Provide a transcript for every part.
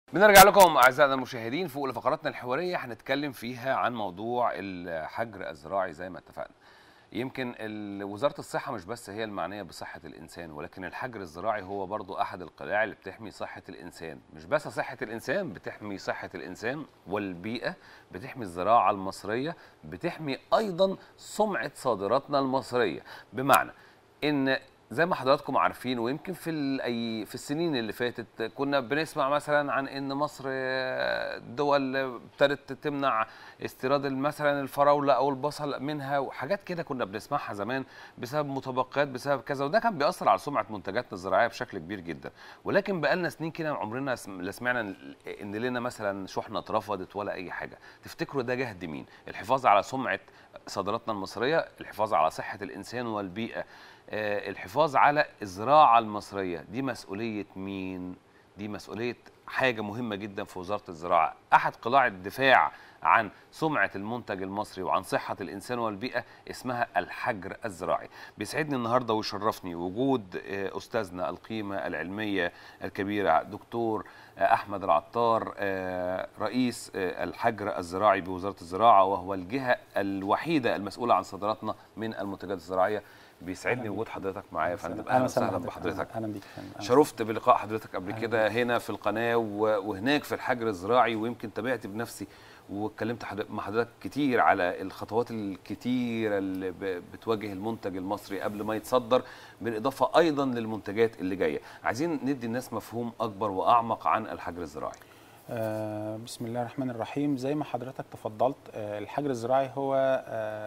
بنرجع لكم أعزائنا المشاهدين في أولى فقراتنا الحوارية هنتكلم فيها عن موضوع الحجر الزراعي زي ما اتفقنا. يمكن وزارة الصحة مش بس هي المعنية بصحة الإنسان، ولكن الحجر الزراعي هو برضو أحد القلاع اللي بتحمي صحة الإنسان، مش بس صحة الإنسان، بتحمي صحة الإنسان والبيئة، بتحمي الزراعة المصرية، بتحمي أيضا سمعة صادراتنا المصرية. بمعنى إن زي ما حضراتكم عارفين، ويمكن في السنين اللي فاتت كنا بنسمع مثلا عن ان مصر دول ابتدت تمنع استيراد مثلا الفراوله او البصل منها، وحاجات كده كنا بنسمعها زمان بسبب متبقيات، بسبب كذا، وده كان بيأثر على سمعه منتجاتنا الزراعيه بشكل كبير جدا. ولكن بقالنا سنين كده عمرنا لا سمعنا ان لنا مثلا شحنه اترفضت ولا اي حاجه. تفتكروا ده جهد مين؟ الحفاظ على سمعه صادراتنا المصريه، الحفاظ على صحه الانسان والبيئه، الحفاظ على الزراعة المصرية، دي مسؤولية مين؟ دي مسؤولية حاجة مهمة جدا في وزارة الزراعة. أحد قلاع الدفاع عن سمعة المنتج المصري وعن صحة الإنسان والبيئة اسمها الحجر الزراعي. بيسعدني النهاردة ويشرفني وجود أستاذنا القيمة العلمية الكبيرة دكتور أحمد العطار، رئيس الحجر الزراعي بوزارة الزراعة، وهو الجهة الوحيدة المسؤولة عن صادراتنا من المنتجات الزراعية. بيسعدني وجود حضرتك معايا يا فندم. اهلا وسهلا بحضرتك. اهلا بيك. شرفت بلقاء حضرتك قبل كده هنا في القناه وهناك في الحجر الزراعي، ويمكن تابعت بنفسي واتكلمت مع حضرتك كتير على الخطوات الكتيره اللي بتواجه المنتج المصري قبل ما يتصدر، بالاضافه ايضا للمنتجات اللي جايه. عايزين ندي الناس مفهوم اكبر واعمق عن الحجر الزراعي. بسم الله الرحمن الرحيم. زي ما حضرتك تفضلت، الحجر الزراعي هو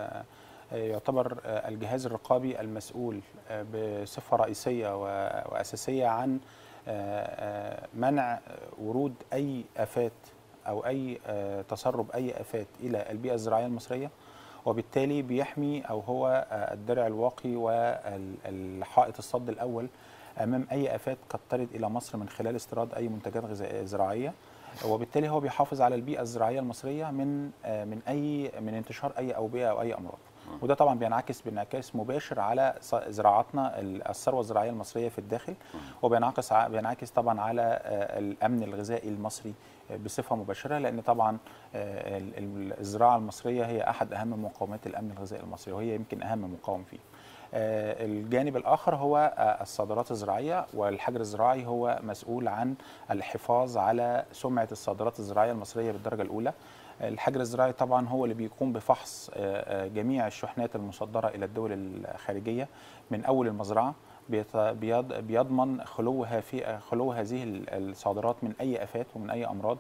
يعتبر الجهاز الرقابي المسؤول بصفة رئيسية وأساسية عن منع ورود أي آفات أو أي تسرب أي آفات إلى البيئة الزراعية المصرية، وبالتالي بيحمي أو هو الدرع الواقي والحائط الصد الأول أمام أي آفات قد ترد إلى مصر من خلال استيراد أي منتجات زراعية. وبالتالي هو بيحافظ على البيئة الزراعية المصرية من انتشار أي أوبئة أو أي أمراض. وده طبعا بينعكس مباشر على زراعتنا الثروة الزراعية المصرية في الداخل، وبينعكس طبعا على الأمن الغذائي المصري بصفة مباشرة، لأن طبعا الزراعة المصرية هي أحد أهم مقومات الأمن الغذائي المصري، وهي يمكن أهم مقاوم فيه. الجانب الآخر هو الصادرات الزراعية، والحجر الزراعي هو مسؤول عن الحفاظ على سمعة الصادرات الزراعية المصرية بالدرجة الأولى. الحجر الزراعي طبعا هو اللي بيقوم بفحص جميع الشحنات المصدرة إلى الدول الخارجية من أول المزرعة، بيضمن خلو هذه الصادرات من أي آفات ومن أي أمراض،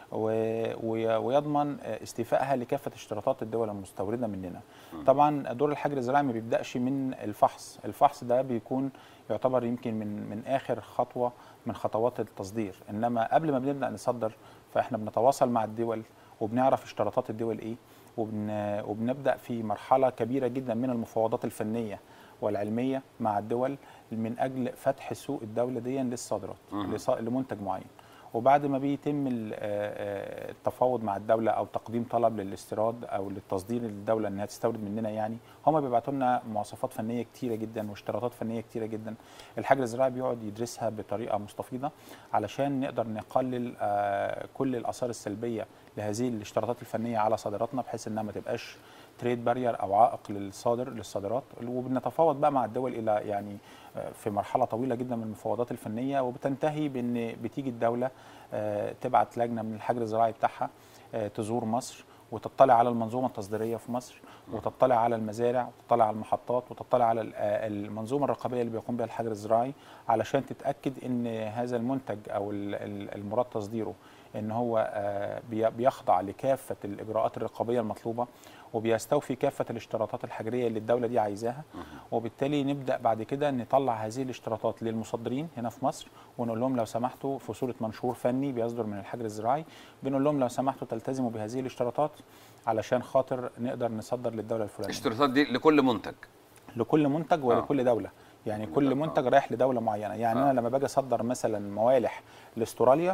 ويضمن استيفائها لكافة اشتراطات الدول المستوردة مننا. طبعا دور الحجر الزراعي ما بيبدأش من الفحص ده بيكون يعتبر يمكن من آخر خطوة من خطوات التصدير، إنما قبل ما بنبدأ نصدر فإحنا بنتواصل مع الدول وبنعرف اشتراطات الدول إيه، وبنبدأ في مرحلة كبيرة جدا من المفاوضات الفنية والعلمية مع الدول من أجل فتح سوق الدولة دي للصادرات لمنتج معين. وبعد ما بيتم التفاوض مع الدولة أو تقديم طلب للاستيراد أو للتصدير للدولة أنها تستورد مننا، يعني هم بيبعتوا لنا مواصفات فنية كتيرة جدا واشتراطات فنية كتيرة جدا. الحجر الزراعي بيقعد يدرسها بطريقة مستفيضة علشان نقدر نقلل كل الآثار السلبية لهذه الاشتراطات الفنية على صادراتنا، بحيث أنها ما تبقاش تريد بارير أو عائق للصادرات. وبنتفاوض بقى مع الدول إلى يعني في مرحلة طويلة جدا من المفاوضات الفنية، وبتنتهي بأن بتيجي الدولة تبعت لجنة من الحجر الزراعي بتاعها تزور مصر وتطلع على المنظومة التصديرية في مصر، وتطلع على المزارع، وتطلع على المحطات، وتطلع على المنظومة الرقابية اللي بيقوم بها الحجر الزراعي، علشان تتأكد أن هذا المنتج أو المراد تصديره ان هو بيخضع لكافة الإجراءات الرقابية المطلوبة، وبيستوفي كافة الاشتراطات الحجرية اللي الدولة دي عايزاها. وبالتالي نبدأ بعد كده نطلع هذه الاشتراطات للمصدرين هنا في مصر، ونقول لهم لو سمحتوا في صورة منشور فني بيصدر من الحجر الزراعي، بنقول لهم لو سمحتوا تلتزموا بهذه الاشتراطات علشان خاطر نقدر نصدر للدولة الفلانية. الاشتراطات دي لكل منتج؟ لكل منتج ولكل دولة، يعني كل منتج رايح لدولة معينة. يعني أنا لما باجي أصدر مثلا موالح لاستراليا،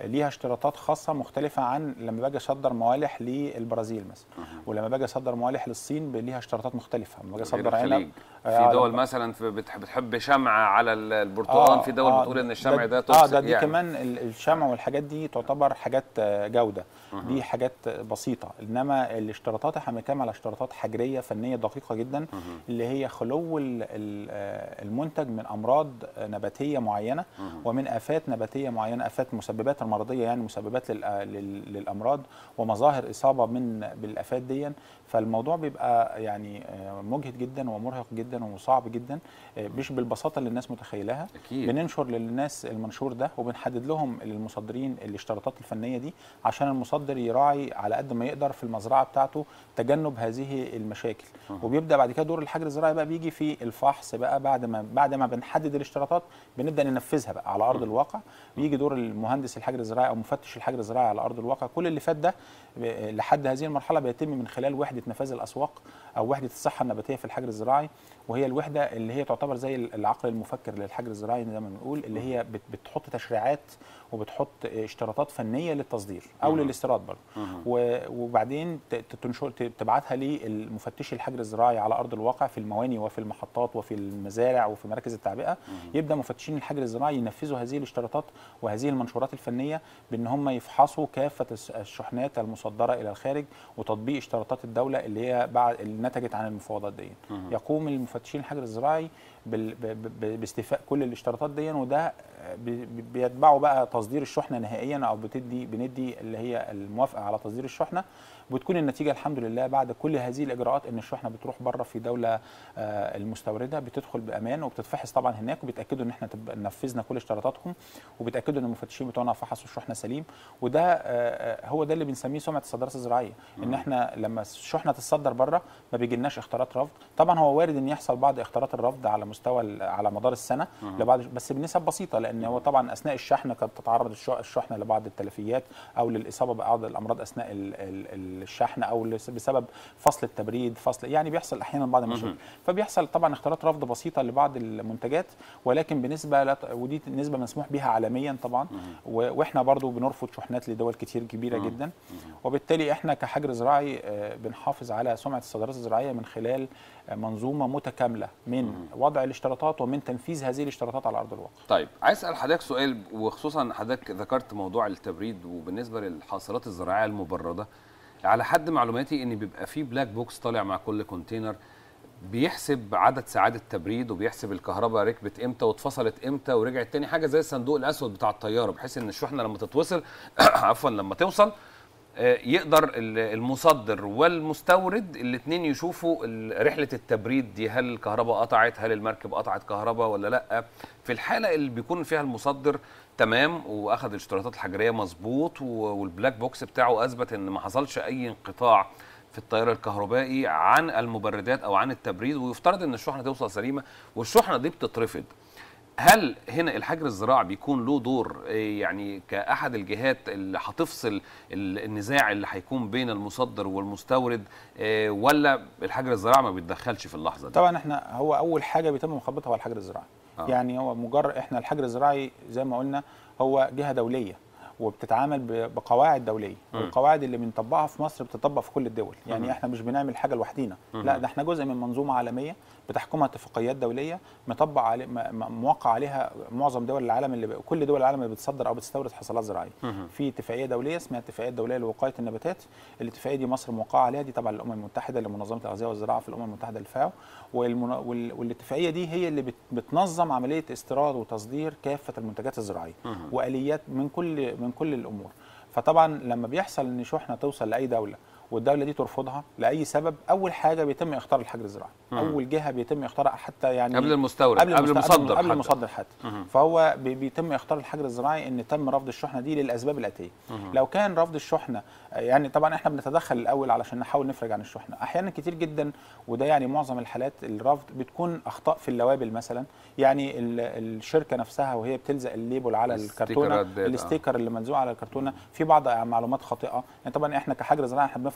ليها اشتراطات خاصه مختلفه عن لما باجي اصدر موالح للبرازيل مثلا، ولما باجي اصدر موالح للصين ليها اشتراطات مختلفه. لما باجي اصدر عنب في دول مثلا بتحب شمع على البرتقال، في دول بتقول ان الشمع ده توكسيك دي يعني. كمان الشمع والحاجات دي تعتبر حاجات جوده، دي حاجات بسيطه. انما الاشتراطات احنا بنتكلم على اشتراطات حجريه فنيه دقيقه جدا، اللي هي خلو المنتج من امراض نباتيه معينه ومن افات نباتيه معينه، افات مسببات المرضيه يعني مسببات للامراض ومظاهر اصابه بالافات دي. فالموضوع بيبقى يعني مجهد جدا ومرهق جدا وصعب جدا، مش بالبساطه اللي الناس متخيلها. بننشر للناس المنشور ده وبنحدد لهم للمصدرين الاشتراطات الفنيه دي عشان المصدر يراعي على قد ما يقدر في المزرعه بتاعته تجنب هذه المشاكل. وبيبدا بعد كده دور الحجر الزراعي بقى بيجي في الفحص بقى، بعد ما بنحدد الاشتراطات بنبدا ننفذها بقى على ارض الواقع. بيجي دور المهندس الحجر الزراعي او مفتش الحجر الزراعي على ارض الواقع. كل اللي فات ده لحد هذه المرحله بيتم من خلال وحده نفاذ الاسواق او وحده الصحه النباتيه في الحجر الزراعي، وهي الوحده اللي هي تعتبر زي العقل المفكر للحجر الزراعي زي ما بنقول، اللي هي بتحط تشريعات وبتحط اشتراطات فنيه للتصدير او للاستيراد برضه، وبعدين تبعتها للمفتشي الحجر الزراعي على ارض الواقع في المواني وفي المحطات وفي المزارع وفي مراكز التعبئه. يبدا مفتشين الحجر الزراعي ينفذوا هذه الاشتراطات وهذه المنشورات الفنيه بان هم يفحصوا كافه الشحنات المصدره الى الخارج وتطبيق اشتراطات الدوله اللي هي بعد اللي نتجت عن المفاوضات دي. يقوم المفتشين الحجر الزراعي باستيفاء كل الاشتراطات دي، وده بيتبعوا بقى تصدير الشحنه نهائيا او بندي اللي هي الموافقه على تصدير الشحنه. وبتكون النتيجه الحمد لله بعد كل هذه الاجراءات ان الشحنه بتروح بره في دوله المستورده، بتدخل بامان وبتتفحص طبعا هناك، وبيتاكدوا ان احنا نفذنا كل اشتراطاتهم، وبيتاكدوا ان المفتشين بتوعنا فحصوا الشحنه سليم. وده هو ده اللي بنسميه سمعه الصادرات الزراعيه، ان احنا لما الشحنه تتصدر بره ما بيجيلناش اختراط رفض. طبعا هو وارد ان يحصل بعض اختراط الرفض على مستوى على مدار السنه لبعض، بس بنسب بسيطه، لان هو طبعا اثناء الشحن قد تتعرض الشحنه لبعض التلفيات او للاصابه ببعض الامراض اثناء الشحن او بسبب فصل التبريد، يعني بيحصل احيانا بعض المشاكل. فبيحصل طبعا اختراط رفض بسيطه لبعض المنتجات، ولكن بنسبه ودي نسبه مسموح بها عالميا طبعا، واحنا برضو بنرفض شحنات لدول كتير كبيره جدا. وبالتالي احنا كحجر زراعي بنحافظ على سمعه الصادرات الزراعيه من خلال منظومه متكامله من وضع الاشتراطات ومن تنفيذ هذه الاشتراطات على ارض الواقع. طيب عايز اسال حضرتك سؤال، وخصوصا حضرتك ذكرت موضوع التبريد، وبالنسبه للحاصلات الزراعيه المبرده على حد معلوماتي ان بيبقى في بلاك بوكس طالع مع كل كونتينر بيحسب عدد ساعات التبريد وبيحسب الكهرباء ركبت امتى واتفصلت امتى ورجعت تاني، حاجه زي الصندوق الاسود بتاع الطياره، بحيث ان الشحنه لما تتوصل عفوا لما توصل يقدر المصدر والمستورد الاثنين يشوفوا رحله التبريد دي، هل الكهرباء قطعت، هل المركب قطعت كهرباء ولا لا. في الحاله اللي بيكون فيها المصدر تمام واخذ الاشتراطات الحجريه مظبوط والبلاك بوكس بتاعه اثبت ان ما حصلش اي انقطاع في التيار الكهربائي عن المبردات او عن التبريد، ويفترض ان الشحنه توصل سليمه والشحنه دي بتترفض، هل هنا الحجر الزراعي بيكون له دور يعني كأحد الجهات اللي هتفصل النزاع اللي هيكون بين المصدر والمستورد، ولا الحجر الزراعي ما بيتدخلش في اللحظه دي؟ طبعا احنا هو اول حاجه بيتم مخاطبتها هو الحجر الزراعي. يعني هو مجرد احنا الحجر الزراعي زي ما قلنا هو جهه دوليه وبتتعامل بقواعد دوليه، والقواعد اللي بنطبقها في مصر بتطبق في كل الدول. يعني احنا مش بنعمل حاجه لوحدينا، لا ده احنا جزء من منظومه عالميه بتحكمها اتفاقيات دوليه مطبق عليه موقع عليها معظم دول العالم، كل دول العالم اللي بتصدر او بتستورد حصلات زراعيه. في اتفاقيه دوليه اسمها الاتفاقيه الدوليه لوقايه النباتات، الاتفاقيه دي مصر موقعه عليها، دي تبع الامم المتحده لمنظمه الأغذية والزراعه في الامم المتحده الفاو، والاتفاقيه دي هي اللي بتنظم عمليه استيراد وتصدير كافه المنتجات الزراعيه واليات من كل الامور. فطبعا لما بيحصل ان شحنه توصل لاي دوله والدوله دي ترفضها لاي سبب، اول حاجه بيتم اختار الحجر الزراعي، اول جهه بيتم اختارها حتى يعني قبل المستورد قبل المصدر حتى. فهو بيتم اختار الحجر الزراعي ان تم رفض الشحنه دي للاسباب الاتيه. لو كان رفض الشحنه يعني طبعا احنا بنتدخل الاول علشان نحاول نفرج عن الشحنه، احيانا كتير جدا وده يعني معظم الحالات الرفض بتكون اخطاء في اللوابل مثلا، يعني الشركه نفسها وهي بتلزق الليبل على الكرتونه، الاستيكر اللي ملزوق على الكرتونه في بعض معلومات خاطئه. يعني طبعا احنا كحجر زراعي احنا بنفحص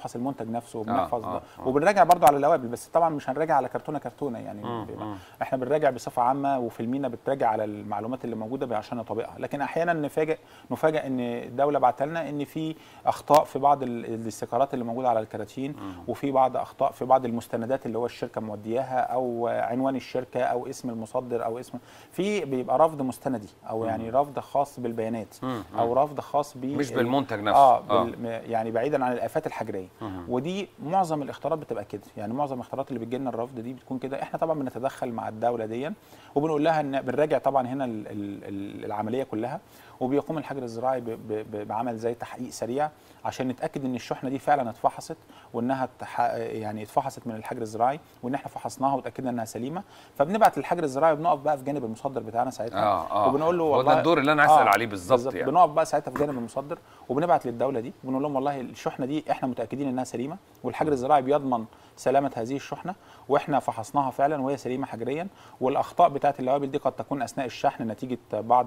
بنفحص المنتج نفسه وبنحفظ وبنراجع برضو على اللوابل، بس طبعا مش هنراجع على كرتونه يعني. احنا بنراجع بصفه عامه، وفي المينا بتراجع على المعلومات اللي موجوده عشان نطبقها. لكن احيانا نفاجئ ان الدوله بعت لنا ان في اخطاء في بعض الاستيكرات اللي موجوده على الكراتين، وفي بعض اخطاء في بعض المستندات اللي هو الشركه مودياها، او عنوان الشركه، او اسم المصدر، او اسم بيبقى رفض مستندي، او يعني رفض خاص بالبيانات، او رفض خاص مش بالمنتج نفسه. يعني بعيدا عن الافات الحجريه. ودي معظم الاختيارات بتبقى كده، يعني معظم الاختيارات اللي بتجي لنا الرفض دي بتكون كده. احنا طبعا بنتدخل مع الدوله دي وبنقول لها ان بنراجع طبعا هنا العمليه كلها، وبيقوم الحجر الزراعي بعمل زي تحقيق سريع عشان نتاكد ان الشحنه دي فعلا اتفحصت، وانها يعني اتفحصت من الحجر الزراعي، وان احنا فحصناها وتاكدنا انها سليمه. فبنبعت للحجر الزراعي وبنقف بقى في جانب المصدر بتاعنا ساعتها، وبنقول له والله ده الدور اللي انا هسال عليه بالظبط. يعني بنقف بقى ساعتها في جانب المصدر، وبنبعت للدوله دي وبنقول لهم والله الشحنه دي احنا متاكدين انها سليمه، والحجر الزراعي بيضمن سلامه هذه الشحنه، واحنا فحصناها فعلا وهي سليمه حجريا. والاخطاء بتاعه اللوابل دي قد تكون اثناء الشحن نتيجه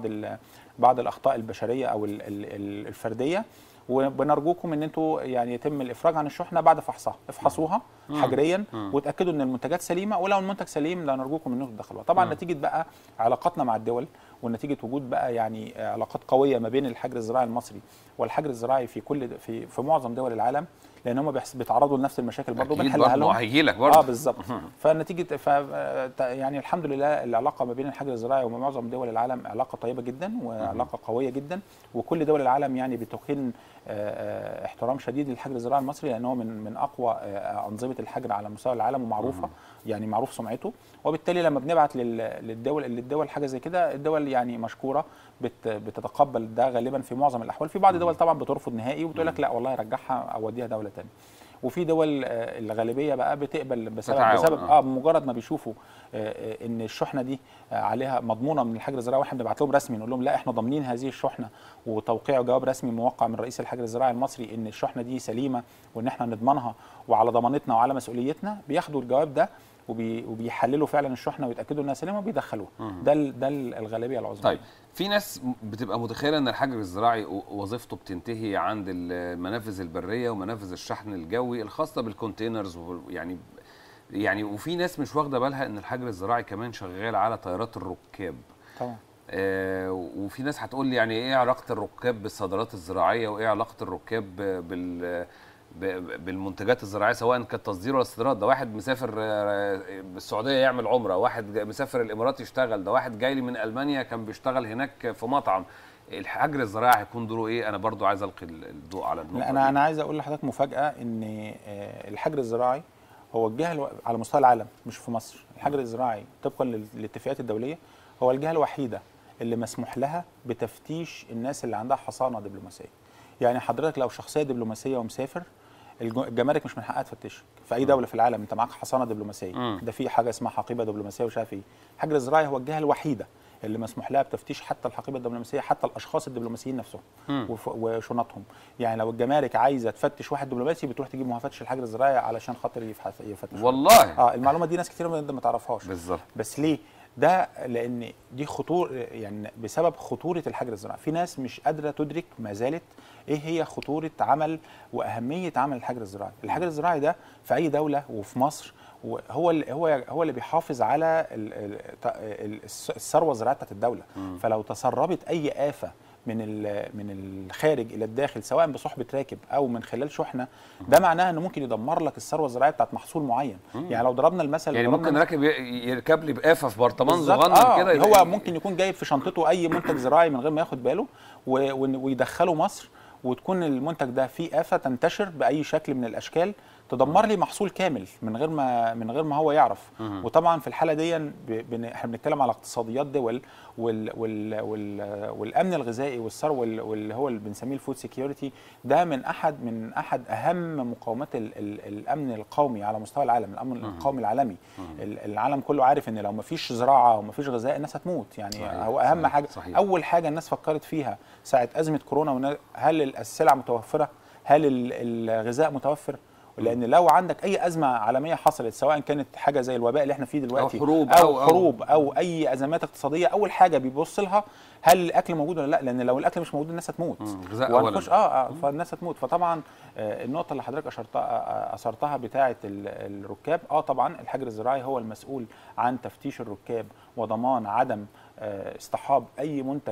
بعض الاخطاء البشريه او الفرديه، وبنرجوكم ان انتوا يعني يتم الافراج عن الشحنه بعد فحصها. افحصوها حجريا وتاكدوا ان المنتجات سليمه، ولو المنتج سليم لا نرجوكم انكم تدخلوها. طبعا نتيجه بقى علاقاتنا مع الدول، ونتيجه وجود بقى يعني علاقات قويه ما بين الحجر الزراعي المصري والحجر الزراعي في معظم دول العالم، لان هم بيتعرضوا لنفس المشاكل برضه بنحلها لهم. هيجي لك برضه بالظبط. فنتيجه يعني الحمد لله العلاقه ما بين الحجر الزراعي ومعظم دول العالم علاقه طيبه جدا وعلاقه قويه جدا، وكل دول العالم يعني بتكن احترام شديد للحجر الزراعي المصري، لانه من اقوى انظمه الحجر على مستوى العالم ومعروفه، يعني معروف سمعته. وبالتالي لما بنبعت للدول حاجه زي كده، الدول يعني مشكوره بتتقبل ده غالبا في معظم الاحوال. في بعض الدول طبعا بترفض نهائي وبتقول لك لا والله رجعها او وديها دوله ثانيه. وفي دول الغالبيه بقى بتقبل بسبب بمجرد ما بيشوفوا ان الشحنه دي عليها مضمونه من الحجر الزراعي، واحنا بنبعت لهم رسمي نقول لهم لا احنا ضامنين هذه الشحنه، وتوقيع جواب رسمي موقع من رئيس الحجر الزراعي المصري ان الشحنه دي سليمه وان احنا نضمنها وعلى ضمانتنا وعلى مسؤوليتنا، بياخدوا الجواب ده وبيحللوا فعلا الشحنه ويتاكدوا انها سليمه وبيدخلوها. ده الغالبيه العظمى. طيب في ناس بتبقى متخيله ان الحجر الزراعي وظيفته بتنتهي عند المنافذ البريه ومنافذ الشحن الجوي الخاصه بالكونتينرز، يعني وفي ناس مش واخده بالها ان الحجر الزراعي كمان شغال على طيارات الركاب. طبعا. وفي ناس هتقول لي يعني ايه علاقه الركاب بالصادرات الزراعيه، وايه علاقه الركاب بالمنتجات الزراعيه سواء كانت تصدير ولا استيراد؟ ده واحد مسافر بالسعوديه يعمل عمره، واحد مسافر الامارات يشتغل، ده واحد جاي لي من المانيا كان بيشتغل هناك في مطعم. الحجر الزراعي هيكون دوره ايه؟ انا برضو عايز القي الضوء على النقطه. انا عايز اقول لحضرتك مفاجاه، ان الحجر الزراعي هو الجهه على مستوى العالم مش في مصر. الحجر الزراعي طبقا للاتفاقيات الدوليه هو الجهه الوحيده اللي مسموح لها بتفتيش الناس اللي عندها حصانه دبلوماسيه. يعني حضرتك لو شخصيه دبلوماسيه ومسافر، الجمارك مش من حقها تفتشك في اي دوله في العالم. انت معاك حصانه دبلوماسيه، ده في حاجه اسمها حقيبه دبلوماسيه ومش عارف ايه. الحجر الزراعي هو الجهه الوحيده اللي مسموح لها بتفتيش حتى الحقيبه الدبلوماسيه، حتى الاشخاص الدبلوماسيين نفسهم وشنطهم. يعني لو الجمارك عايزه تفتش واحد دبلوماسي بتروح تجيب مفتش الحجر الزراعي علشان خاطر يفتش. والله المعلومه دي ناس كتير ما تعرفهاش. بالظبط. بس ليه؟ ده لان دي يعني بسبب خطوره الحجر الزراعي. في ناس مش قادره تدرك ما زالت ايه هي خطوره عمل واهميه عمل الحجر الزراعي. الحجر الزراعي ده في اي دوله وفي مصر هو اللي بيحافظ على الثروه الزراعيه بتاعت الدوله. فلو تسربت اي آفة من الخارج الى الداخل سواء بصحبه راكب او من خلال شحنه، ده معناه انه ممكن يدمر لك الثروه الزراعيه بتاعت محصول معين. يعني لو ضربنا المثل، يعني ممكن راكب يركب لي بآفة في برطمان صغنن كده، هو ممكن يكون جايب في شنطته اي منتج زراعي من غير ما ياخد باله ويدخله مصر، وتكون المنتج ده فيه آفة تنتشر بأي شكل من الأشكال تدمر لي محصول كامل من غير ما هو يعرف. وطبعا في الحاله دي احنا بنتكلم على اقتصاديات دول والامن الغذائي والثروه واللي هو اللي بنسميه الفود سيكيورتي. ده من احد اهم مقومات الامن القومي على مستوى العالم، الامن القومي العالمي. العالم كله عارف ان لو ما فيش زراعه وما فيش غذاء الناس هتموت. يعني صحيح. هو اهم حاجه صحيح. اول حاجه الناس فكرت فيها ساعه ازمه كورونا، هل السلع متوفره؟ هل الغذاء متوفر؟ لان لو عندك اي ازمه عالميه حصلت، سواء كانت حاجه زي الوباء اللي احنا فيه دلوقتي او حروب او اي ازمات اقتصاديه، اول حاجه بيبص لها هل الاكل موجود ولا لا، لان لو الاكل مش موجود الناس هتموت. غذاء اولا. فالناس هتموت. فطبعا النقطه اللي حضرتك اثرتها بتاعه الركاب، طبعا الحجر الزراعي هو المسؤول عن تفتيش الركاب وضمان عدم اصطحاب اي منتج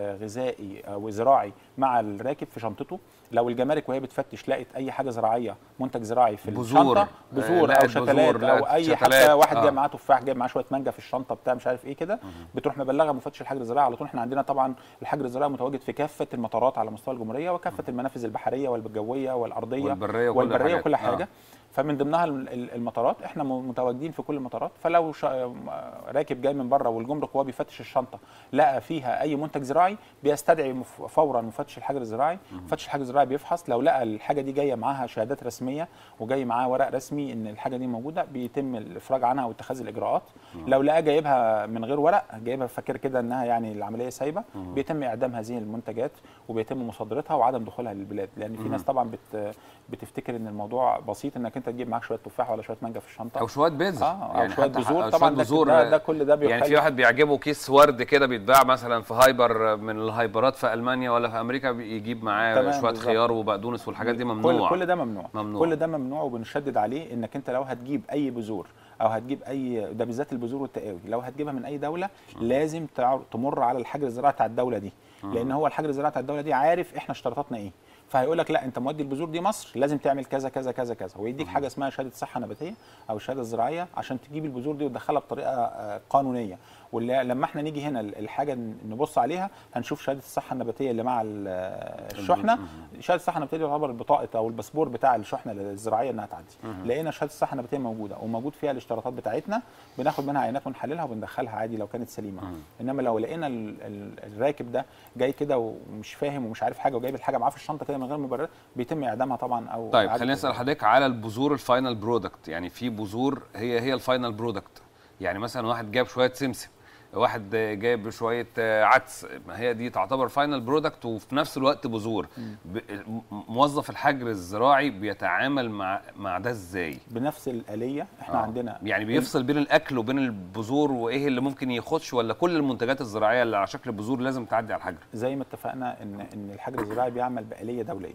غذائي او زراعي مع الراكب في شنطته. لو الجمارك وهي بتفتش لقت اي حاجه زراعيه، منتج زراعي في الشنطه، بذور او شتلات او اي حتى واحد جايب معاه تفاح، جايب معاه شويه مانجا في الشنطه بتاع مش عارف ايه كده، بتروح مبلغه مفتش الحجر الزراعي على طول. احنا عندنا طبعا الحجر الزراعي متواجد في كافه المطارات على مستوى الجمهوريه، وكافه المنافذ البحريه والجويه والارضيه والبريه وكل حاجه. فمن ضمنها المطارات، احنا متواجدين في كل المطارات. فلو راكب جاي من بره والجمرك وهو بيفتش الشنطه لقى فيها اي منتج زراعي، بيستدعي فورا مفتش الحجر الزراعي. مفتش الحجر الزراعي بيفحص، لو لقى الحاجه دي جايه معاها شهادات رسميه وجاي معاها ورق رسمي ان الحاجه دي موجوده، بيتم الافراج عنها واتخاذ الاجراءات. لو لقى جايبها من غير ورق، جايبها فاكر كده انها يعني العمليه سايبه، بيتم اعدام هذه المنتجات وبيتم مصادرتها وعدم دخولها للبلاد. لان في ناس طبعا بتفتكر ان الموضوع بسيط، انك انت تجيب معاك شويه تفاح ولا شويه مانجا في الشنطه او شويه بيتزا او شويه بذور. طبعا ده كل ده يعني في واحد بيعجبه كيس ورد كده بيتباع مثلا في هايبر من الهايبرات في المانيا ولا في امريكا، يجيب معاه شويه خيار وبقدونس والحاجات دي ممنوع. كل ده ممنوع. كل ده ممنوع، وبنشدد عليه انك انت لو هتجيب اي بذور او هتجيب اي، ده بالذات البذور والتقاوي، لو هتجيبها من اي دوله لازم تمر على الحجر الزراعي بتاع الدوله دي، لان هو الحجر الزراعي بتاع الدوله دي عارف احنا اشتراطاتنا ايه. فهيقول لك لا انت مودي البذور دي مصر لازم تعمل كذا كذا كذا كذا، ويديك حاجه اسمها شهاده صحه نباتيه او الشهاده الزراعيه عشان تجيب البذور دي وتدخلها بطريقه قانونيه. ولما احنا نيجي هنا الحاجه نبص عليها هنشوف شهاده الصحه النباتيه اللي مع الشحنه. شهاده الصحه النباتيه تعتبر البطاقه او الباسبور بتاع الشحنه الزراعيه انها تعدي. لقينا شهاده الصحه النباتيه موجوده وموجود فيها الاشتراطات بتاعتنا، بناخد منها عينات ونحللها وبندخلها عادي لو كانت سليمه. انما لو لقينا الراكب ده جاي كده ومش فاهم ومش عارف حاجه وجايب الحاجه معاه في الشنطه كده من غير مبرر، بيتم اعدامها طبعا. او طيب خلينا نسال حضرتك على البذور الفاينل برودكت. يعني في بذور هي الفاينل برودكت، يعني مثلا واحد جاب شويه سمسم، واحد جايب شويه عدس، ما هي دي تعتبر فاينل برودكت وفي نفس الوقت بذور. موظف الحجر الزراعي بيتعامل مع ده ازاي؟ بنفس الآلية. احنا عندنا يعني بيفصل بين الاكل وبين البذور، وايه اللي ممكن يخش، ولا كل المنتجات الزراعية اللي على شكل بذور لازم تعدي على الحجر؟ زي ما اتفقنا ان الحجر الزراعي بيعمل بآلية دولية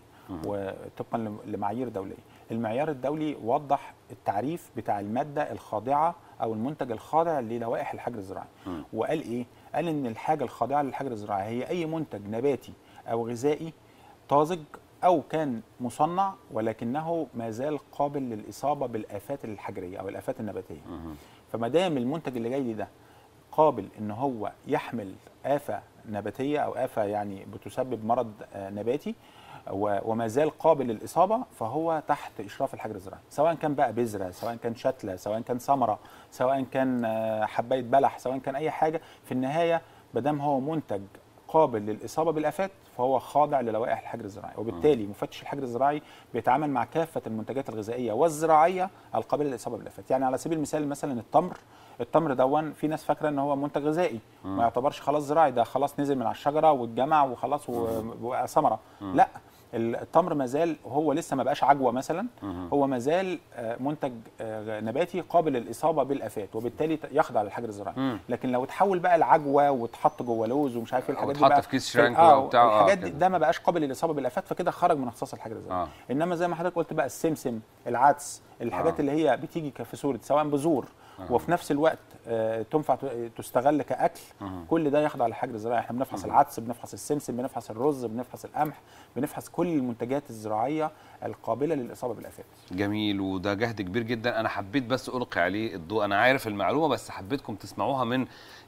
وطبقا لمعايير دولية. المعيار الدولي وضح التعريف بتاع المادة الخاضعة او المنتج الخاضع للوائح الحجر الزراعي. وقال ايه؟ قال ان الحاجة الخاضعة للحجر الزراعي هي اي منتج نباتي او غذائي طازج او كان مصنع ولكنه ما زال قابل للإصابة بالآفات الحجرية او الآفات النباتية. فما دام المنتج اللي جاي لي ده قابل ان هو يحمل آفة نباتية او آفة يعني بتسبب مرض نباتي وما زال قابل للإصابة، فهو تحت إشراف الحجر الزراعي، سواء كان بقى بذرة، سواء كان شتلة، سواء كان ثمرة، سواء كان حباية بلح، سواء كان أي حاجة. في النهاية بدام هو منتج قابل للإصابة بالآفات فهو خاضع للوائح الحجر الزراعي. وبالتالي مفتش الحجر الزراعي بيتعامل مع كافة المنتجات الغذائية والزراعية القابلة للإصابة بالآفات. يعني على سبيل المثال مثلا التمر دون في ناس فاكره ان هو منتج غذائي ما يعتبرش خلاص زراعي، ده خلاص نزل من على الشجره واتجمع وخلاص وبقى ثمره. لا، التمر ما زال هو لسه ما بقاش عجوه مثلا، هو ما زال منتج نباتي قابل للاصابه بالافات، وبالتالي يخضع للحجر الزراعي. لكن لو اتحول بقى لعجوه واتحط جوه لوز ومش عارف ايه الحاجات دي بقى في كيس شرانك وبتاع الحاجات دي ده ما بقاش قابل للاصابه بالافات، فكده خرج من اختصاص الحجر الزراعي. انما زي ما حضرتك قلت بقى السمسم، العدس، الحاجات اللي هي بتيجي في صوره سواء بذور وفي نفس الوقت تنفع تستغل كأكل، كل ده يخضع للحجر الزراعي. احنا بنفحص العدس، بنفحص السمسم، بنفحص الرز، بنفحص القمح، بنفحص كل المنتجات الزراعية القابلة للإصابة بالآفات. جميل، وده جهد كبير جدا. انا حبيت بس ألقي عليه الضوء، انا عارف المعلومة بس حبيتكم تسمعوها من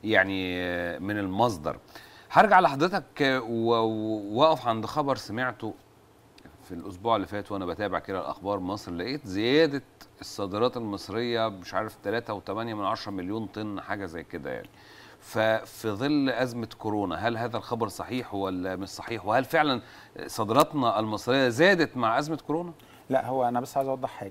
المصدر. هرجع لحضرتك ووقف عند خبر سمعته في الأسبوع اللي فات وأنا بتابع كده الأخبار مصر، لقيت زيادة الصادرات المصرية مش عارف 3.8 مليون طن حاجة زي كده يعني. ففي ظل أزمة كورونا، هل هذا الخبر صحيح ولا مش صحيح؟ وهل فعلا صادراتنا المصرية زادت مع أزمة كورونا؟ لا، هو أنا بس عايز أوضح حاجة.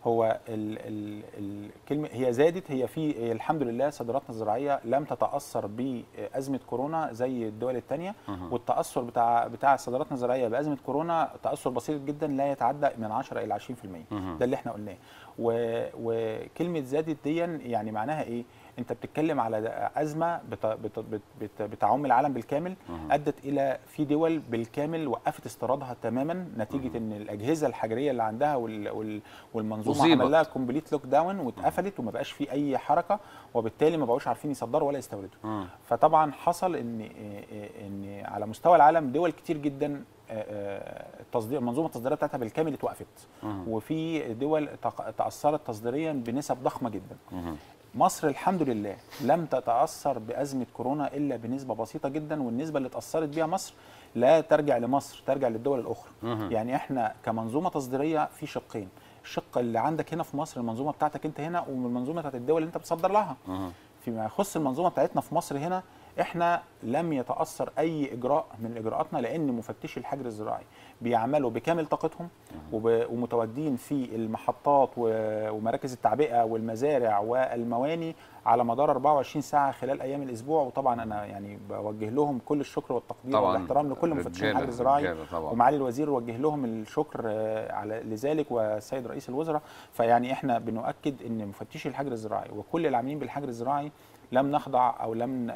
هو الكلمه هي زادت، هي الحمد لله صادراتنا الزراعيه لم تتاثر بازمه كورونا زي الدول الثانيه، والتاثر بتاع صادراتنا الزراعيه بازمه كورونا تاثر بسيط جدا لا يتعدى من 10 الى 20%. ده اللي احنا قلناه. وكلمه زادت دي يعني معناها ايه؟ انت بتتكلم على ازمه بتعم العالم بالكامل، ادت الى في دول بالكامل وقفت استيرادها تماما نتيجه ان الاجهزه الحجريه اللي عندها والمنظومه عمل لها كومبليت لوك داون واتقفلت وما بقاش في اي حركه، وبالتالي ما بقوش عارفين يصدروا ولا يستوردوا. فطبعا حصل ان على مستوى العالم دول كتير جدا التصدير المنظومه التصديريه بتاعتها بالكامل اتوقفت، وفي دول تاثرت تصديريا بنسب ضخمه جدا. مصر الحمد لله لم تتاثر بازمه كورونا الا بنسبه بسيطه جدا، والنسبه اللي اتاثرت بيها مصر لا ترجع لمصر، ترجع للدول الاخرى. يعني احنا كمنظومه تصديريه في شقين، الشق اللي عندك هنا في مصر المنظومه بتاعتك انت هنا، والمنظومه بتاعت الدول اللي انت بتصدر لها. فيما يخص المنظومه بتاعتنا في مصر هنا، احنا لم يتاثر اي اجراء من اجراءاتنا، لان مفتشي الحجر الزراعي بيعملوا بكامل طاقتهم ومتواجدين في المحطات ومراكز التعبئه والمزارع والمواني على مدار 24 ساعه خلال ايام الاسبوع. وطبعا انا يعني بوجه لهم كل الشكر والتقدير والاحترام لكل مفتشين الحجر الزراعي، ومعالي الوزير وجه لهم الشكر على لذلك والسيد رئيس الوزراء. فيعني احنا بنؤكد ان مفتشي الحجر الزراعي وكل العاملين بالحجر الزراعي لم نخضع او لم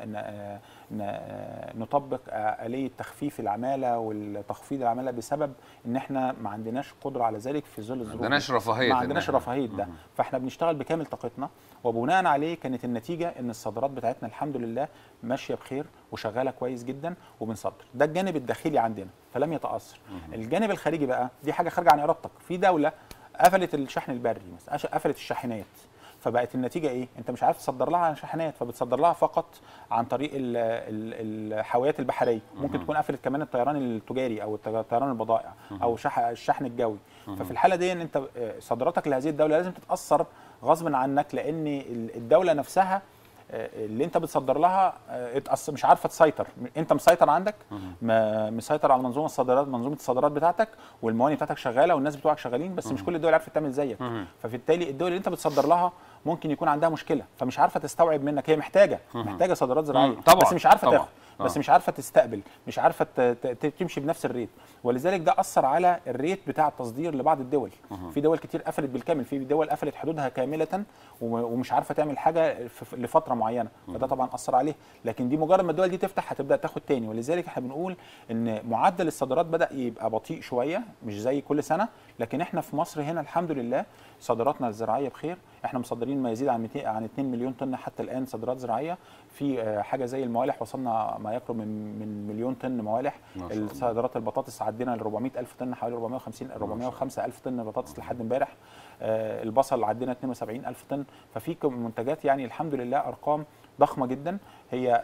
نطبق آلية تخفيف العمالة والتخفيض العمالة بسبب ان احنا ما عندناش قدرة على ذلك في ظل الظروف، ما عندناش رفاهية ده. فاحنا بنشتغل بكامل طاقتنا، وبناء عليه كانت النتيجة ان الصادرات بتاعتنا الحمد لله ماشية بخير وشغالة كويس جدا وبنصدر. ده الجانب الداخلي عندنا فلم يتأثر. الجانب الخارجي بقى دي حاجة خارجة عن ارادتك. في دولة قفلت الشحن البري مثلا، قفلت الشاحنات، فبقت النتيجه ايه؟ انت مش عارف تصدر لها عن شاحنات، فبتصدر لها فقط عن طريق الحاويات البحريه. ممكن تكون قفلت كمان الطيران التجاري او طيران البضائع او الشحن الجوي. ففي الحاله دي ان انت صادراتك لهذه الدوله لازم تتاثر غصب عنك، لان الدوله نفسها اللي انت بتصدر لها مش عارفه تسيطر. انت مسيطر عندك، مسيطر على منظومه الصادرات بتاعتك، والمواني بتاعتك شغاله والناس بتوعك شغالين، بس مش كل الدول عارفه تعمل زيك. فبالتالي الدول اللي انت بتصدر لها ممكن يكون عندها مشكله، فمش عارفه تستوعب منك. هي محتاجه صادرات زراعيه بس مش عارفه تاخد، بس مش عارفه تستقبل، مش عارفه تمشي بنفس الريت. ولذلك ده اثر على الريت بتاع التصدير لبعض الدول. في دول كتير قفلت بالكامل، في دول قفلت حدودها كامله ومش عارفه تعمل حاجه لفتره معينه، فده طبعا اثر عليه. لكن دي مجرد ما الدول دي تفتح هتبدا تاخد تاني. ولذلك احنا بنقول ان معدل الصادرات بدا يبقى بطيء شويه، مش زي كل سنه، لكن احنا في مصر هنا الحمد لله صادراتنا الزراعيه بخير. احنا مصدرين ما يزيد عن 2 مليون طن حتى الان صادرات زراعيه. في حاجه زي الموالح وصلنا ما يقرب من مليون طن موالح. الصادرات البطاطس عدينا ل 400,000 طن، حوالي 405,000 طن بطاطس لحد امبارح. البصل عدينا 72,000 طن. ففي منتجات يعني الحمد لله ارقام ضخمه جدا، هي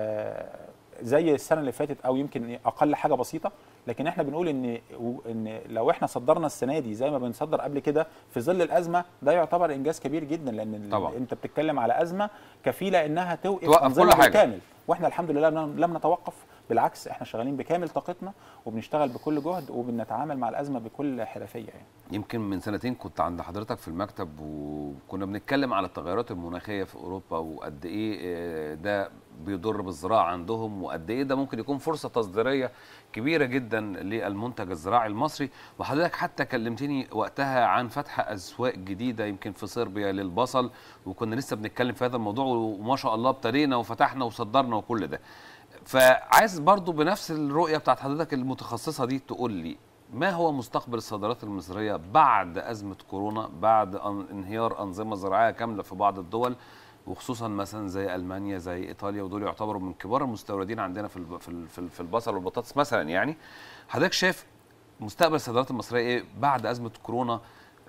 زي السنه اللي فاتت او يمكن اقل حاجه بسيطه. لكن احنا بنقول ان لو احنا صدرنا السنه دي زي ما بنصدر قبل كده في ظل الازمه، ده يعتبر انجاز كبير جدا، لان طبعا انت بتتكلم على ازمه كفيله انها توقف كل حاجه بالكامل. واحنا الحمد لله لم نتوقف، بالعكس احنا شغالين بكامل طاقتنا وبنشتغل بكل جهد وبنتعامل مع الازمه بكل حرفيه. يعني يمكن من سنتين كنت عند حضرتك في المكتب وكنا بنتكلم على التغيرات المناخيه في اوروبا، وقد ايه ده بيضر بالزراعه عندهم، وقد ايه ده ممكن يكون فرصه تصديريه كبيره جدا للمنتج الزراعي المصري. وحضرتك حتى كلمتني وقتها عن فتح اسواق جديده يمكن في صربيا للبصل، وكنا لسه بنتكلم في هذا الموضوع، وما شاء الله ابتدينا وفتحنا وصدرنا وكل ده. فعايز برضو بنفس الرؤيه بتاعت حضرتك المتخصصه دي تقول لي ما هو مستقبل الصادرات المصريه بعد ازمه كورونا، بعد انهيار انظمه زراعيه كامله في بعض الدول، وخصوصا مثلا زي المانيا زي ايطاليا، ودول يعتبروا من كبار المستوردين عندنا في البصل والبطاطس مثلا. يعني حضرتك شايف مستقبل الصادرات المصريه ايه بعد ازمه كورونا،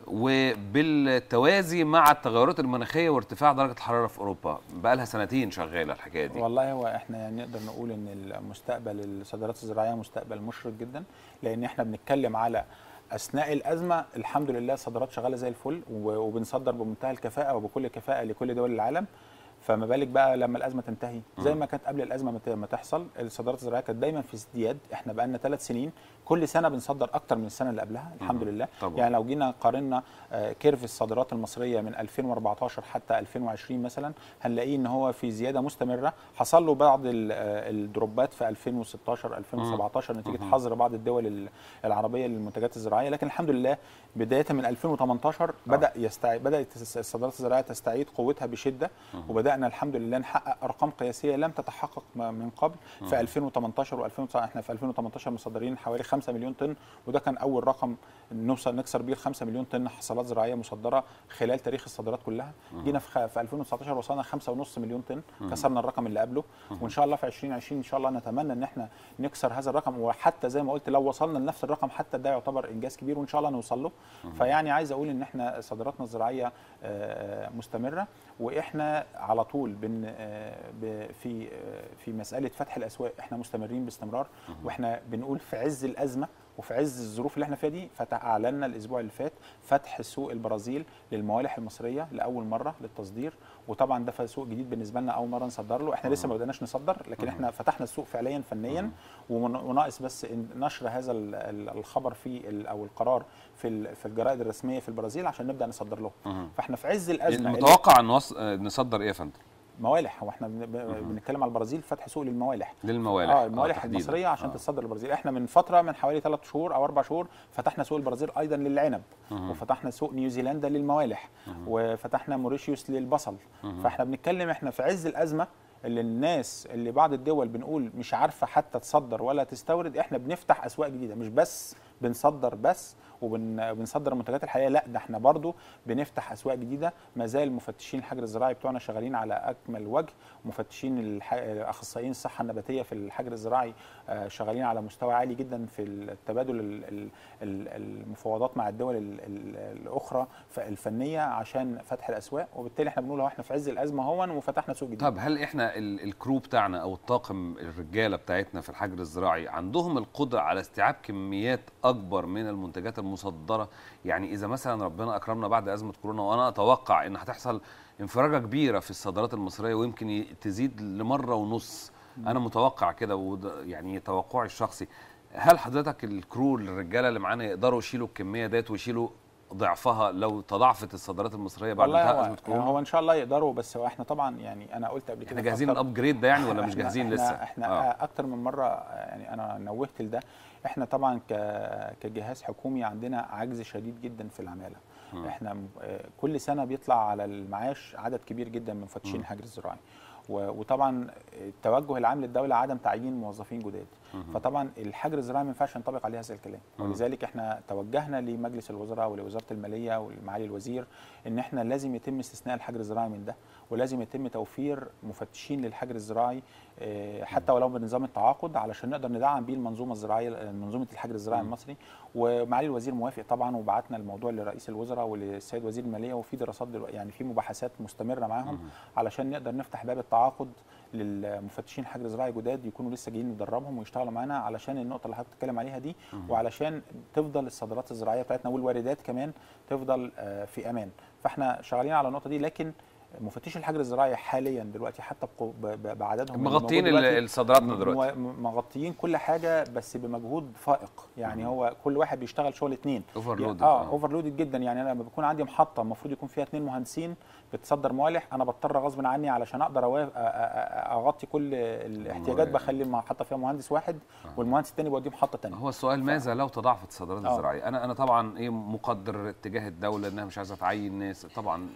وبالتوازي مع التغيرات المناخيه وارتفاع درجه الحراره في اوروبا؟ بقى لها سنتين شغاله الحكايه دي. والله هو احنا يعني نقدر نقول ان المستقبل الصادرات الزراعيه مستقبل مشرق جدا، لان احنا بنتكلم على اثناء الازمه الحمد لله الصادرات شغاله زي الفل، وبنصدر بمنتهى الكفاءه وبكل كفاءه لكل دول العالم. فما بالك بقى لما الازمه تنتهي زي ما كانت قبل الازمه ما تحصل. الصادرات الزراعيه كانت دايما في ازدياد، احنا بقى لنا 3 سنين كل سنه بنصدر اكتر من السنه اللي قبلها الحمد لله. طبعا. يعني لو جينا قارنا كيرف الصادرات المصريه من 2014 حتى 2020 مثلا هنلاقيه ان هو في زياده مستمره. حصل له بعض الدروبات في 2016 2017 نتيجه حظر بعض الدول العربيه للمنتجات الزراعيه، لكن الحمد لله بدايه من 2018 بدات الصادرات الزراعيه تستعيد قوتها بشده، وبدانا الحمد لله نحقق ارقام قياسيه لم تتحقق من قبل. في 2018 و2019 احنا في 2018 مصدرين حوالي 5 مليون طن، وده كان اول رقم نكسر بيه ال 5 مليون طن حصلات زراعيه مصدره خلال تاريخ الصادرات كلها. جينا في 2019 وصلنا 5.5 مليون طن، كسرنا الرقم اللي قبله، وان شاء الله في 2020 ان شاء الله نتمنى ان احنا نكسر هذا الرقم، وحتى زي ما قلت لو وصلنا لنفس الرقم حتى ده يعتبر انجاز كبير وان شاء الله نوصل له. فيعني عايز اقول ان احنا صادراتنا الزراعيه مستمره، واحنا على طول في مساله فتح الاسواق احنا مستمرين باستمرار، واحنا بنقول في عز الازمه وفي عز الظروف اللي احنا فيها دي اعلنا الاسبوع اللي فات فتح سوق البرازيل للموالح المصريه لاول مره للتصدير، وطبعا ده سوق جديد بالنسبه لنا اول مره نصدر له. احنا لسه ما بدأناش نصدر، لكن احنا فتحنا السوق فعليا فنيا، وناقص بس نشر هذا الخبر او القرار في الجرائد الرسميه في البرازيل عشان نبدا نصدر له. فاحنا في عز الازمه المتوقع ان نصدر ايه يا فندم؟ موالح. هو احنا بنتكلم على البرازيل فتح سوق للموالح. الموالح المصريه عشان تتصدر البرازيل. احنا من فتره من حوالي 3 شهور او 4 شهور فتحنا سوق البرازيل ايضا للعنب، وفتحنا سوق نيوزيلندا للموالح، وفتحنا موريشيوس للبصل. فاحنا بنتكلم احنا في عز الازمه اللي الناس اللي بعض الدول بنقول مش عارفه حتى تصدر ولا تستورد، احنا بنفتح اسواق جديده، مش بس بنصدر بس وبنصدر المنتجات الحقيقيه، لا ده احنا برضو بنفتح اسواق جديده. ما زال مفتشين الحجر الزراعي بتوعنا شغالين على اكمل وجه، مفتشين اخصائيين الصحه النباتيه في الحجر الزراعي شغالين على مستوى عالي جدا في التبادل المفاوضات مع الدول الاخرى الفنيه عشان فتح الاسواق، وبالتالي احنا بنقول احنا في عز الازمه هون وفتحنا سوق جديد. طب هل احنا الكرو بتاعنا او الطاقم الرجاله بتاعتنا في الحجر الزراعي عندهم القدره على استيعاب كميات اكبر من المنتجات المصدره؟ يعني اذا مثلا ربنا اكرمنا بعد ازمه كورونا، وانا اتوقع ان هتحصل انفراجه كبيره في الصادرات المصريه ويمكن تزيد لمره ونص، انا متوقع كده يعني توقعي الشخصي. هل حضرتك الكرو الرجاله اللي معانا يقدروا يشيلوا الكميه ديت ويشيلوا ضعفها لو تضاعفت الصادرات المصريه بعد انتهاء ازمه كورونا؟ هو ان شاء الله يقدروا، بس هو احنا طبعا يعني انا قلت قبل كده احنا جاهزين الابجريد ده يعني ولا مش جاهزين لسه؟ احنا اكتر من مره يعني انا نوهت لده. احنا طبعا كجهاز حكومي عندنا عجز شديد جدا في العماله. احنا كل سنه بيطلع على المعاش عدد كبير جدا من مفتشين الحجر الزراعي، وطبعا التوجه العام للدوله عدم تعيين موظفين جداد، فطبعا الحجر الزراعي ما ينفعش ينطبق عليه هذا الكلام، ولذلك احنا توجهنا لمجلس الوزراء ولوزاره الماليه ولمعالي الوزير ان احنا لازم يتم استثناء الحجر الزراعي من ده، ولازم يتم توفير مفتشين للحجر الزراعي حتى ولو بنظام التعاقد علشان نقدر ندعم بيه المنظومه الزراعيه، منظومه الحجر الزراعي المصري. ومعالي الوزير موافق طبعا، وبعتنا الموضوع لرئيس الوزراء وللسيد وزير الماليه، وفي دراسات يعني في مباحثات مستمره معاهم علشان نقدر نفتح باب التعاقد للمفتشين الحجر الزراعي جداد يكونوا لسه جايين ندربهم ويشتغلوا معانا علشان النقطه اللي حضرتك بتتكلم عليها دي، وعلشان تفضل الصادرات الزراعيه بتاعتنا والواردات كمان تفضل في امان. فاحنا شغالين على النقطه دي، لكن مفتشي الحجر الزراعي حاليا دلوقتي حتى بعددهم مغطيين الصادراتنا دلوقتي، مغطيين كل حاجه بس بمجهود فائق. يعني هو كل واحد بيشتغل شغل 2 اوفرلود. اوفرلودد جدا. يعني انا لما بكون عندي محطه المفروض يكون فيها 2 مهندسين بتصدر موالح، انا بضطر غصب عني علشان اقدر اغطي كل الاحتياجات بخلي المحطه فيها مهندس واحد والمهندس الثاني بوديه محطه ثانيه. هو السؤال ماذا لو تضاعفت الصادرات الزراعيه؟ انا طبعا مقدر اتجاه الدوله انها مش عايزه تعين ناس، طبعا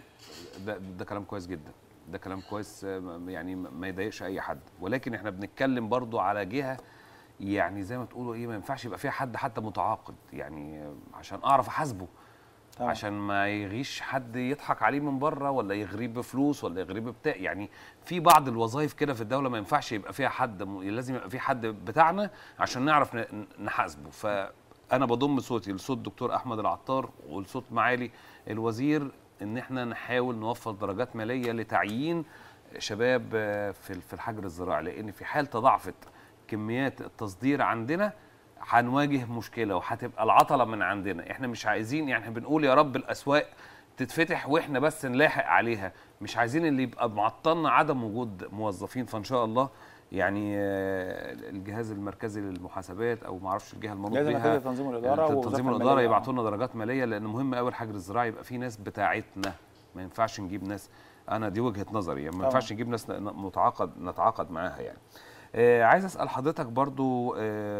ده كلام كويس جدا، ده كلام كويس يعني ما يضايقش اي حد، ولكن احنا بنتكلم برضو على جهه يعني زي ما تقولوا ما ينفعش يبقى فيها حد حتى متعاقد، يعني عشان اعرف احاسبه طبعا. عشان ما يغيش حد يضحك عليه من بره ولا يغريه بفلوس ولا يغريه ببتاع. يعني في بعض الوظائف كده في الدوله ما ينفعش يبقى فيها حد، لازم يبقى في حد بتاعنا عشان نعرف نحاسبه. فانا بضم صوتي لصوت الدكتور احمد العطار ولصوت معالي الوزير ان احنا نحاول نوفر درجات ماليه لتعيين شباب في الحجر الزراعي، لان في حال تضاعفت كميات التصدير عندنا هنواجه مشكله وهتبقى العطله من عندنا. احنا مش عايزين، يعني بنقول يا رب الاسواق تتفتح واحنا بس نلاحق عليها، مش عايزين اللي يبقى معطلنا عدم وجود موظفين. فان شاء الله يعني الجهاز المركزي للمحاسبات او ما اعرفش الجهه المنوط بها تنظيم الاداره تنظيم الاداره يبعتوا لنا درجات ماليه، لان مهم قوي الحجر الزراعي يبقى فيه ناس بتاعتنا، ما ينفعش نجيب ناس، انا دي وجهه نظري يعني ما ينفعش نجيب ناس نتعاقد معاها يعني. عايز اسال حضرتك برضو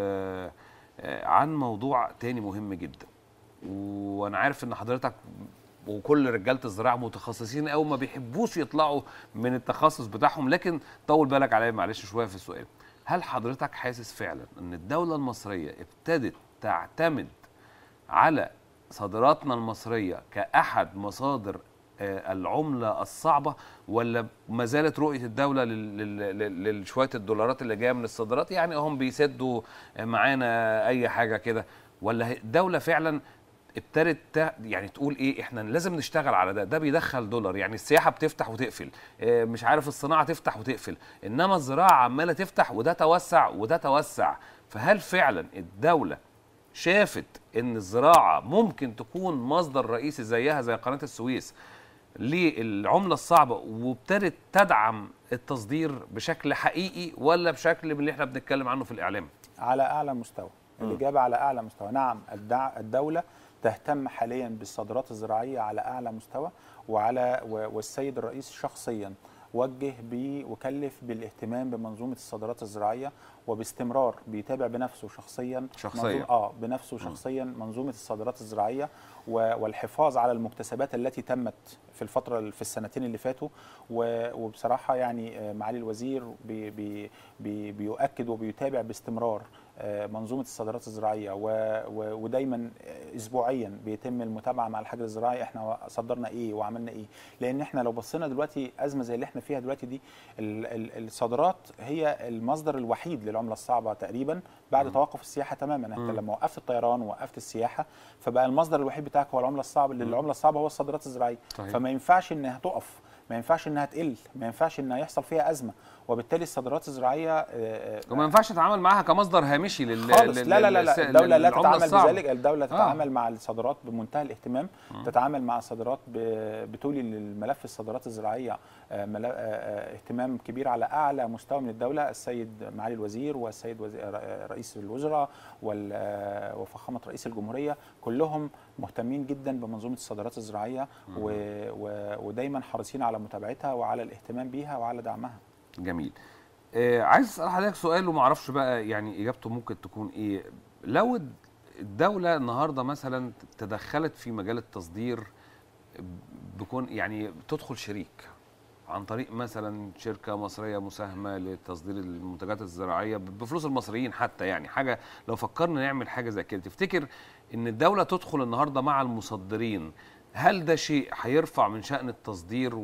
عن موضوع تاني مهم جدا، وانا عارف ان حضرتك وكل رجاله الزراعه متخصصين قوي ما بيحبوش يطلعوا من التخصص بتاعهم، لكن طول بالك عليا معلش شويه في السؤال. هل حضرتك حاسس فعلا ان الدوله المصريه ابتدت تعتمد على صادراتنا المصريه كاحد مصادر العمله الصعبه، ولا ما زالت رؤيه الدوله لشويه الدولارات اللي جايه من الصادرات يعني هم بيسدوا معانا اي حاجه كده، ولا الدوله فعلا ابتدت يعني تقول ايه احنا لازم نشتغل على ده بيدخل دولار، يعني السياحه بتفتح وتقفل، مش عارف الصناعه تفتح وتقفل، انما الزراعه عماله تفتح وده توسع وده توسع. فهل فعلا الدوله شافت ان الزراعه ممكن تكون مصدر رئيسي زيها زي قناه السويس للعمله الصعبه، وابتدت تدعم التصدير بشكل حقيقي ولا بشكل من اللي احنا بنتكلم عنه في الاعلام؟ على اعلى مستوى. الاجابه على اعلى مستوى. نعم، الدوله تهتم حاليا بالصادرات الزراعيه على اعلى مستوى، والسيد الرئيس شخصيا وجه وكلف بالاهتمام بمنظومه الصادرات الزراعيه، وباستمرار بيتابع بنفسه شخصيا منظومه الصادرات الزراعيه والحفاظ على المكتسبات التي تمت في السنتين اللي فاتوا. وبصراحه يعني معالي الوزير بيؤكد وبيتابع باستمرار منظومه الصادرات الزراعيه، ودايما اسبوعيا بيتم المتابعه مع الحجر الزراعي احنا صدرنا ايه وعملنا ايه. لان احنا لو بصينا دلوقتي ازمه زي اللي احنا فيها دلوقتي دي، الصادرات هي المصدر الوحيد للعمله الصعبه تقريبا بعد توقف السياحه تماما. انت لما وقفت الطيران ووقفت السياحه فبقى المصدر الوحيد بتاعك هو العمله الصعبه، العمله الصعبه هو الصادرات الزراعيه. فما ينفعش انها تقف، ما ينفعش انها تقل، ما ينفعش انها يحصل فيها ازمه، وبالتالي الصادرات الزراعيه وما ينفعش تتعامل معاها كمصدر هامشي خالص. لا الدوله لا تتعامل بذلك. الدوله تتعامل مع الصادرات بمنتهى الاهتمام، تتعامل مع الصادرات بتولي الملف الصادرات الزراعيه اهتمام كبير على اعلى مستوى من الدوله. السيد معالي الوزير والسيد رئيس الوزراء وفخامه رئيس الجمهوريه كلهم مهتمين جدا بمنظومه الصادرات الزراعيه، ودايما حريصين على متابعتها وعلى الاهتمام بيها وعلى دعمها. جميل. عايز اسال حضرتك سؤال وما اعرفش بقى يعني اجابته ممكن تكون ايه. لو الدوله النهارده مثلا تدخلت في مجال التصدير بكون يعني تدخل شريك عن طريق مثلا شركه مصريه مساهمه لتصدير المنتجات الزراعيه بفلوس المصريين حتى، يعني حاجه لو فكرنا نعمل حاجه زي كده، تفتكر ان الدوله تدخل النهارده مع المصدرين، هل ده شيء هيرفع من شأن التصدير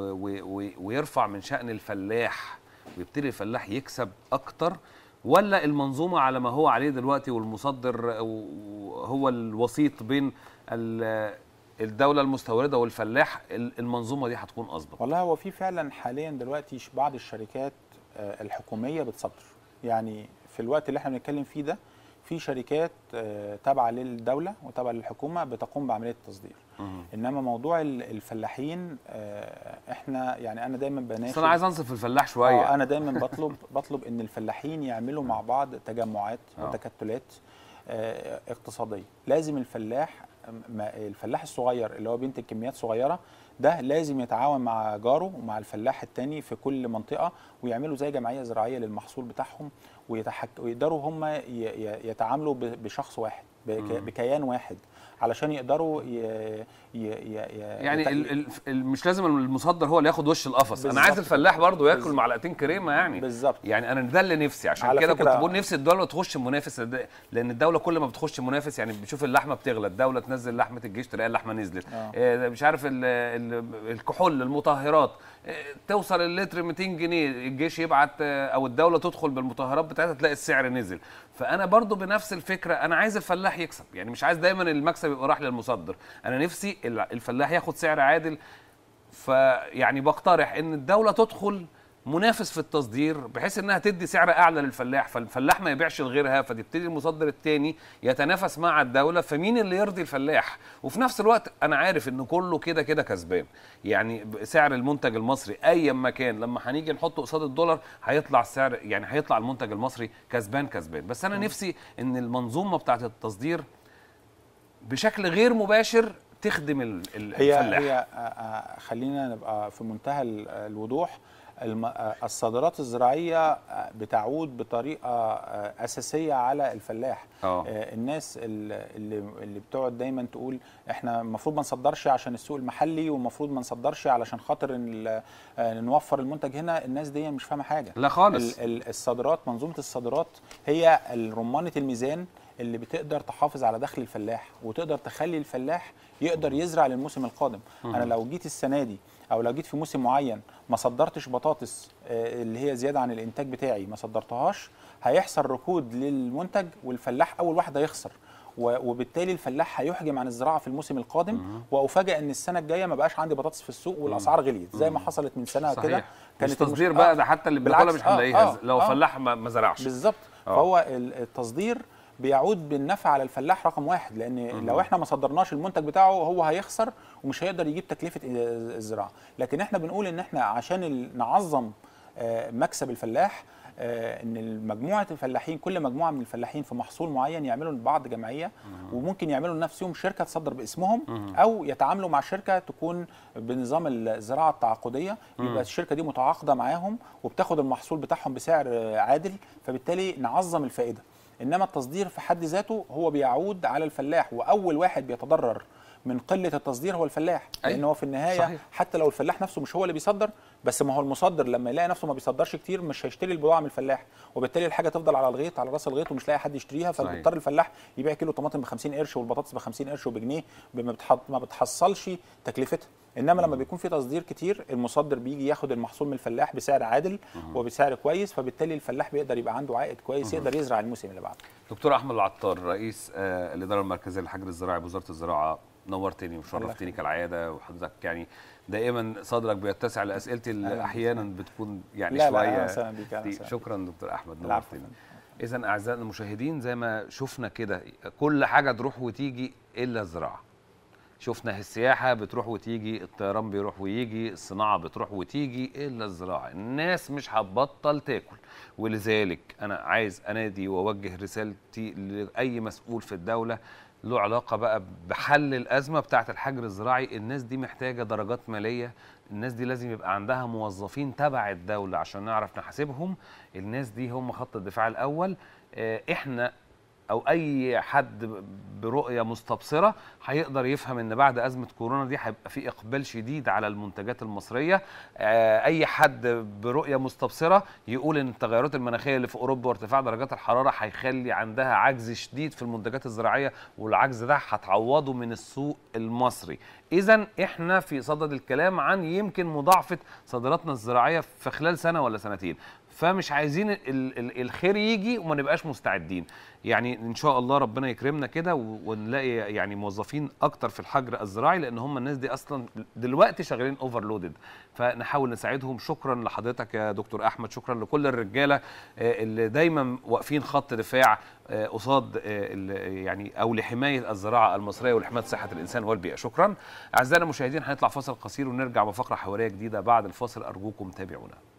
ويرفع من شأن الفلاح ويبتدي الفلاح يكسب أكتر، ولا المنظومة على ما هو عليه دلوقتي والمصدر هو الوسيط بين الدولة المستوردة والفلاح، المنظومة دي هتكون أسبق؟ والله هو في فعلا حاليا دلوقتي بعض الشركات الحكومية بتصدر، يعني في الوقت اللي احنا بنتكلم فيه ده في شركات تابعة للدولة وتابعة للحكومة بتقوم بعملية التصدير. انما موضوع الفلاحين احنا يعني انا دايما بناشد، انا عايز انصف الفلاح شويه. انا دايما بطلب ان الفلاحين يعملوا مع بعض تجمعات وتكتلات اقتصاديه. لازم الفلاح الصغير اللي هو بينتج كميات صغيره ده لازم يتعاون مع جاره ومع الفلاح التاني في كل منطقه، ويعملوا زي جمعيه زراعيه للمحصول بتاعهم، ويقدروا هم يتعاملوا بشخص واحد بكيان واحد علشان يقدروا يعني مش لازم المصدر هو اللي ياخد وش القفص. انا عايز الفلاح برضه ياكل معلقتين كريمه يعني بالظبط. يعني انا ده اللي نفسي، عشان كده كنت بقول نفسي الدوله تخش منافس، لان الدوله كل ما بتخش منافس يعني بتشوف اللحمه بتغلى، الدوله تنزل لحمه الجيش تلاقي اللحمه نزلت، مش عارف الكحول المطهرات توصل اللتر 200 جنيه، الجيش يبعت او الدوله تدخل بالمطهرات بتاعتها تلاقي السعر نزل. فانا برضو بنفس الفكره، انا عايز الفلاح يكسب، يعني مش عايز دايما المكسب يبقى راح للمصدر، انا نفسي الفلاح ياخد سعر عادل. فيعني بقترح ان الدوله تدخل منافس في التصدير بحيث انها تدي سعر اعلى للفلاح، فالفلاح ما يبيعش لغيرها، فتبتدي المصدر الثاني يتنافس مع الدوله، فمين اللي يرضي الفلاح؟ وفي نفس الوقت انا عارف ان كله كده كده كسبان. يعني سعر المنتج المصري ايا ما كان لما هنيجي نحطه قصاد الدولار هيطلع السعر، يعني هيطلع المنتج المصري كسبان كسبان. بس انا نفسي ان المنظومه بتاعه التصدير بشكل غير مباشر تخدم الفلاح. هي خلينا نبقى في منتهى الوضوح. الصادرات الزراعية بتعود بطريقة أساسية على الفلاح. الناس اللي بتقعد دايما تقول احنا المفروض ما نصدرش عشان السوق المحلي، والمفروض ما نصدرش علشان خاطر نوفر المنتج هنا، الناس دي مش فاهمة حاجة. لا خالص. الصادرات، منظومة الصادرات هي رمانة الميزان اللي بتقدر تحافظ على دخل الفلاح، وتقدر تخلي الفلاح يقدر يزرع للموسم القادم. انا لو جيت السنه دي او لو جيت في موسم معين ما صدرتش بطاطس اللي هي زياده عن الانتاج بتاعي، ما صدرتهاش، هيحصل ركود للمنتج، والفلاح اول واحد هيخسر، وبالتالي الفلاح هيحجم عن الزراعه في الموسم القادم. وافاجئ ان السنه الجايه ما بقاش عندي بطاطس في السوق والاسعار غليت زي ما حصلت من سنه كده. كانت التصدير بقى ده حتى اللي بناكلها مش هنلاقيها لو فلاح ما زرعش. بالظبط. فهو التصدير بيعود بالنفع على الفلاح رقم واحد، لان لو احنا ما صدرناش المنتج بتاعه هو هيخسر ومش هيقدر يجيب تكلفه الزراعه. لكن احنا بنقول ان احنا عشان نعظم مكسب الفلاح، ان مجموعه الفلاحين، كل مجموعه من الفلاحين في محصول معين يعملوا لبعض جمعيه، وممكن يعملوا لنفسهم شركه تصدر باسمهم، او يتعاملوا مع شركه تكون بنظام الزراعه التعاقديه، يبقى الشركه دي متعاقده معاهم وبتاخد المحصول بتاعهم بسعر عادل، فبالتالي نعظم الفائده. انما التصدير في حد ذاته هو بيعود على الفلاح، واول واحد بيتضرر من قله التصدير هو الفلاح. لان هو في النهايه صحيح. حتى لو الفلاح نفسه مش هو اللي بيصدر، بس ما هو المصدر لما يلاقي نفسه ما بيصدرش كتير مش هيشتري البضاعه من الفلاح، وبالتالي الحاجه تفضل على الغيط، على راس الغيط، ومش لاقي حد يشتريها، فبيضطر الفلاح يبيع كيلو طماطم ب 50 قرش والبطاطس ب 50 قرش وبجنيه، ما بتحصلش تكلفتها. انما لما بيكون في تصدير كتير، المصدر بيجي ياخد المحصول من الفلاح بسعر عادل وبسعر كويس، فبالتالي الفلاح بيقدر يبقى عنده عائد كويس يقدر يزرع الموسم اللي بعده. دكتور احمد العطار، رئيس الاداره المركزيه للحجر الزراعي بوزاره الزراعه، نورتني وشرفتني كالعاده، وحضرتك يعني دائما صدرك بيتسع لاسئلتي اللي احيانا بتكون يعني لا شويه. لا شكرا دكتور احمد، نورتني. اذا اعزائنا المشاهدين زي ما شفنا كده كل حاجه تروح وتيجي الا الزراعه. شفنا السياحه بتروح وتيجي، الطيران بيروح ويجي، الصناعه بتروح وتيجي، الا الزراعه. الناس مش هتبطل تاكل. ولذلك انا عايز انادي واوجه رسالتي لاي مسؤول في الدوله له علاقه بقى بحل الازمه بتاعه الحجر الزراعي. الناس دي محتاجه درجات ماليه، الناس دي لازم يبقى عندها موظفين تبع الدوله عشان نعرف نحاسبهم. الناس دي هم خط الدفاع الاول. احنا او اي حد برؤيه مستبصره هيقدر يفهم ان بعد ازمه كورونا دي هيبقى في اقبال شديد على المنتجات المصريه. اي حد برؤيه مستبصره يقول ان التغيرات المناخيه اللي في اوروبا وارتفاع درجات الحراره هيخلي عندها عجز شديد في المنتجات الزراعيه، والعجز ده هتعوضه من السوق المصري. اذا احنا في صدد الكلام عن يمكن مضاعفه صادراتنا الزراعيه في خلال سنه ولا سنتين، فمش عايزين الخير يجي وما نبقاش مستعدين. يعني ان شاء الله ربنا يكرمنا كده ونلاقي يعني موظفين اكتر في الحجر الزراعي، لان هم الناس دي اصلا دلوقتي شغالين اوفرلودد، فنحاول نساعدهم. شكرا لحضرتك يا دكتور احمد، شكرا لكل الرجاله اللي دايما واقفين خط دفاع قصاد يعني او لحمايه الزراعه المصريه ولحمايه صحه الانسان والبيئه. شكرا. اعزائنا المشاهدين، هنطلع فاصل قصير ونرجع بفقره حواريه جديده بعد الفاصل، ارجوكم تابعونا.